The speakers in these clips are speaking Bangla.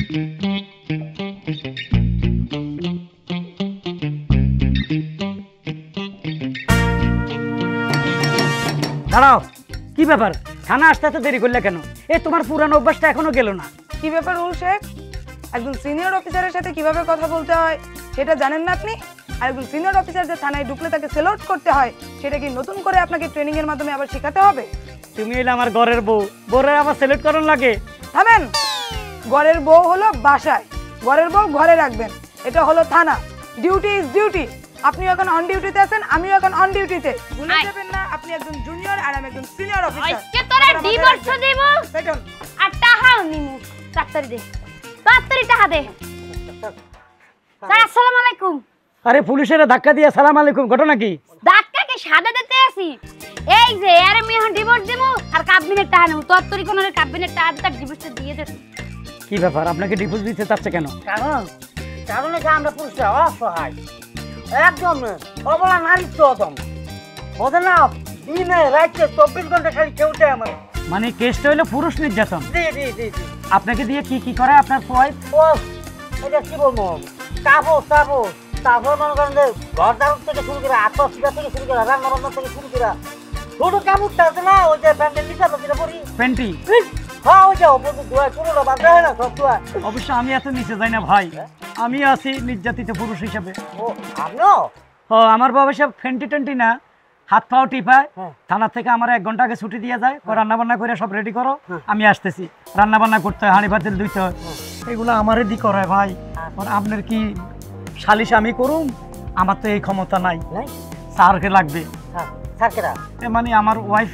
দাঁড়াও, কি ব্যাপার? থানা আসতে এত দেরি করলে কেন? এই তোমার পুরানো অভ্যাসটা এখনো গেল না। কি ব্যাপার রুল শেখ? একজন সিনিয়র অফিসারের সাথে কিভাবে কথা বলতে হয় সেটা জানেন না আপনি? আর একজন সিনিয়র অফিসার যে থানায় ঢুকলে তাকে সেলুট করতে হয় সেটা কি নতুন করে আপনাকে ট্রেনিং এর মাধ্যমে আবার শেখাতে হবে? তুমি এলে আমার ঘরের বউ, বউরের আবার সেলুট করন লাগে? থামেন। ঘরের বউ হলো বাসায়, ঘরের বউ ঘরে রাখবেন। এটা হলো থানা। Duty is duty. আপনিও এখন অন ডিউটিতে আছেন, আমিও এখন অন ডিউটিতে। ভুলে যাবেন না আপনি একজন জুনিয়র আর আমি একজন সিনিয়র অফিসার। আজকে তোরা ডিভোর্স দেব আর টাকাও নিমু। তাড়াতাড়ি দে, তাড়াতাড়ি টাকা দে। স্যার আসসালামু আলাইকুম। আরে পুলিশের ধাক্কা দিয়ে সালাম আলাইকুম, ঘটনা কি? ধাক্কা কি সাদা দিতে আসি? এই যে আরে আমি এখন ডিভোর্স দেব আর কাবিনের টাকা নেব। তোর কোন কাবিনের টাকা তার ডিভোর্সটা দিয়ে দে। কি ব্যাপার, আপনাকে ডিভোর্স দিতে চাচ্ছে কেন? কারণ যে আমরা পুরুষরা অসহায়, একদম অবলা নারীত্ব একদম ওদের না দিনে রাইতে 24 ঘন্টা খালি খেউতে আমার। মানে কেসটা হলো পুরুষ নির্যাতন। জি জি জি জি। আপনাকে দিয়ে কি কি করে আপনার ওয়াইফ? ও এটা কি বলবো, তারপর মনে করেন যে ঘর দারুণ থেকে শুরু করে আত্মশিকা থেকে শুরু করে রান্না বান্না থেকে শুরু করে ছোট কাপড়টা আছে না, ওই যে প্যান্টের নিচে যেটা পরি প্যান্টি। হ্যাঁ ওই যে অপর দোয়া চুলো বাঁধা হয় না সব দোয়া। অবশ্য আমি এত নিচে যাই না ভাই, আমি আছি নির্যাতিত পুরুষ হিসেবে। ও আপনিও? ও আমার বাবা সব ফেন্টি টেন্টি না, হাত পাও টিপায়। থানা থেকে আমার 1 ঘন্টা আগে ছুটি দিয়ে যায়, রান্না বান্না করে সব রেডি করো, আমি আসতেছি। রান্না বান্না করতে হয়, হাঁড়ি পাতিল ধুইতে হয়, এগুলো আমারই দি করায় ভাই। আর আপনার কি সালিশ আমি করুম? আমার তো এই ক্ষমতা নাই, স্যারকে লাগবে। মানে আমার ওয়াইফ।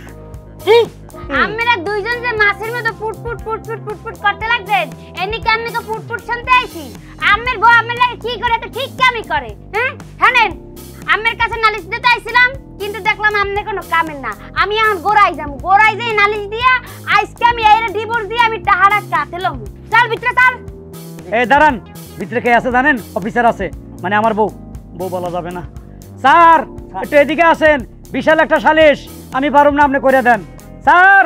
আমরা দুইজন যে মাছের মতো ফুটফুট ফুটফুট ফুটফুট করতে লাগবেন, এনি কেমনে তো ফুটফুট শুনতে আইছি। আমের বউ আমের লাগে কি করে তো ঠিক কামই করে। হ্যাঁ হানেন, আমের কাছে নালিশ দিতে আইছিলাম কিন্তু দেখলাম আমনে কোনো কামের না। আমি এখন গোরাই যাবো, গোরাই যাই নালিশ দিয়া আজকে আমি এর ডিভোর্স দিয়ে আমি টাহারা কাটে লম। চল ভিতরে চল। এই দাঁড়ান, ভিতরে কে আছে জানেন? অফিসার আছে, মানে আমার বউ। বউ বলা যাবে না। স্যার একটু এদিকে আসেন, বিশাল একটা সালিশ, আমি পারুম না, আপনি করে দেন। স্যার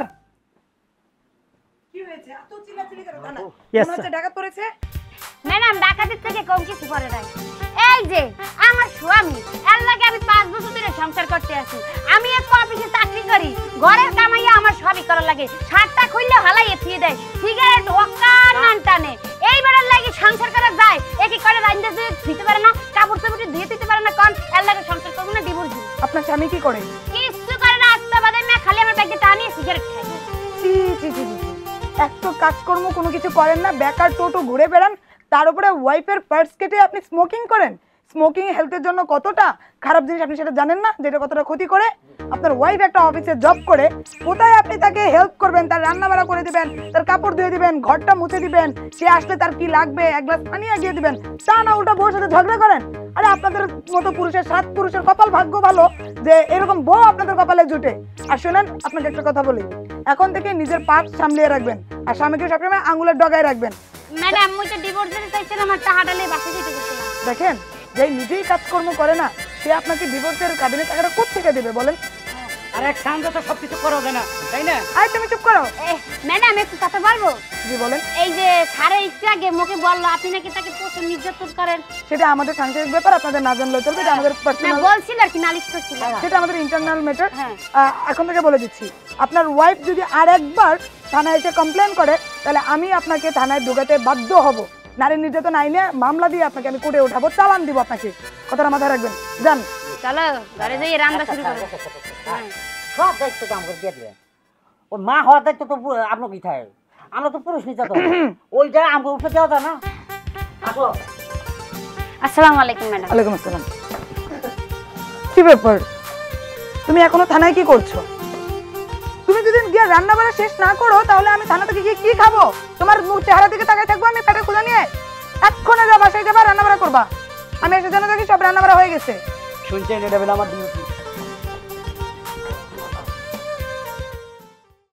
কি হয়েছে? এত চিল্লাচিল্লি করে থানা? Yes, মনে হচ্ছে ডাকাত পড়েছে? ম্যাডাম ডাকাতের থেকে কম কিছু করে নাই। এই যে আমার স্বামী, এর লাগে আমি 5 বছর ধরে সংসার করতে আছি। আমি এক অফিসে চাকরি করি, ঘরের কামাইয়া আমার সবই করা লাগে। শার্টটা খুললে হালাই এফিয়ে দেয়, সিগারেট ওকার নান টানে। এইবারের লাগে সংসার করা যায়, একে করে রাইন্দে দিতে পারে না, কাপড় চোপড় ধুয়ে দিতে পারে না। কোন এর লাগে সংসার করব না, ডিভোর্স দিব। আপনার স্বামী কি করে? কিছু করে না, আস্তে বাদে না খালি আমার ব্যাগে টানিয়ে সিগারেট খায়। ছি ছি ছি ছি। একটু কাজকর্ম কোনো কিছু করেন না, বেকার টোটো ঘুরে বেড়ান, তার উপরে ওয়াইফের পার্স কেটে আপনি স্মোকিং করেন। স্মোকিং হেলথের জন্য কতটা খারাপ জিনিস আপনি সেটা জানেন না, যেটা কতটা ক্ষতি করে। আপনার ওয়াইফ একটা অফিসে জব করে, কোথায় আপনি তাকে হেল্প করবেন, তার রান্না বাড়া করে দিবেন, তার কাপড় ধুয়ে দিবেন, ঘরটা মুছে দিবেন, সে আসলে তার কি লাগবে 1 গ্লাস পানি এগিয়ে দিবেন, তা না উল্টা বউর সাথে ঝগড়া করেন। আরে আপনাদের মতো পুরুষের 7 পুরুষের কপাল ভাগ্য ভালো যে এরকম বউ আপনাদের কপালে জুটে। আর শুনেন, আপনাকে একটা কথা বলি, এখন থেকে নিজের পাপ সামলিয়ে রাখবেন আর স্বামীকে সবসময় আঙুলের ডগায় রাখবেন। ম্যাডাম মুই তো ডিভোর্স দিতে চাইছিলাম, আমার টাকাটা নিয়ে বাসে যেতে গেছিলাম। দেখেন, যে নিজেই কাজকর্ম করে না, সে আপনাকে ডিভোর্সের কাবিনের টাকাটা কোথা থেকে দেবে বলেন? আর এক সঙ্গে তো সবকিছু করা যায় না, তাই না? আই তুমি চুপ করো। ম্যাডাম একটু কথা বলবো? জি বলেন। এই যে স্যারের একটু আগে মুখে বললো আপনি নাকি তাকে প্রচুর নির্যাতন করেন। সেটা আমাদের সাংসারিক ব্যাপার, আপনাদের না জানলেও চলবে, এটা আমাদের পার্সোনাল। বলছিল আর কি, নালিশ করছিল, সেটা আমাদের ইন্টারনাল ম্যাটার। এখন থেকে বলে দিচ্ছি, আপনার ওয়াইফ যদি আর একবার থানায় এসে কমপ্লেন করে তাহলে আমি আপনাকে থানায় ঢোকাতে বাধ্য হব। নারী নির্যাতন আইনে মামলা দিয়ে আপনাকে আমি কোর্টে উঠাবো, চালান দিব আপনাকে। কথাটা মাথায় রাখবেন। যান চলো ঘরে যাই রান্না শুরু করো। সব দায়িত্ব তো আমাকে দিয়ে দিবেন। ওর মা হওয়ার দায়িত্ব তো আপনার কি থাকে? আমরা তো পুরুষ নির্যাতন, ওইটা আমাকে উপরে দেওয়া যায় না। আসো। আসসালামু আলাইকুম ম্যাডাম। ওয়ালাইকুম আসসালাম। কি ব্যাপার, তুমি এখনো থানায় কি করছো? তুমি যদি গিয়ে রান্না বাড়া শেষ না করো তাহলে আমি থানা থেকে গিয়ে কি খাবো? তোমার মুখ চেহারা দিকে তাকায় থাকবো আমি পেটে ক্ষুধা নিয়ে? এক্ষুনি যা বাসায় যাবা, রান্না বাড়া করবা। আমি এসে জানা দেখি সব রান্না বাড়া হয়ে গেছে। শুনছেন, এটা বলে আমার ডিউটি।